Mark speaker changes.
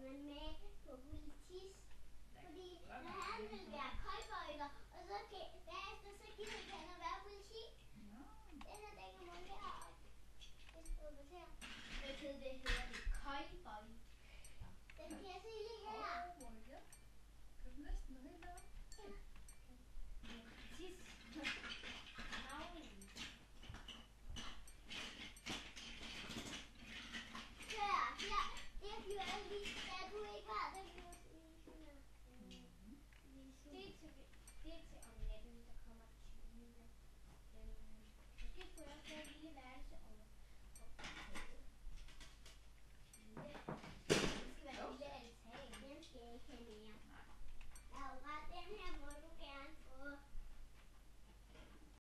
Speaker 1: man med på politis. Fordi når han vil være køjbøjler, og så bagefter så gider ikke han at være politi. Den her dækker man deroppe. Det står her. Hvad hedder det? Hedder det køjbøj? Den kan jeg se lige her.
Speaker 2: Ja. Kan du næsten nå helt op?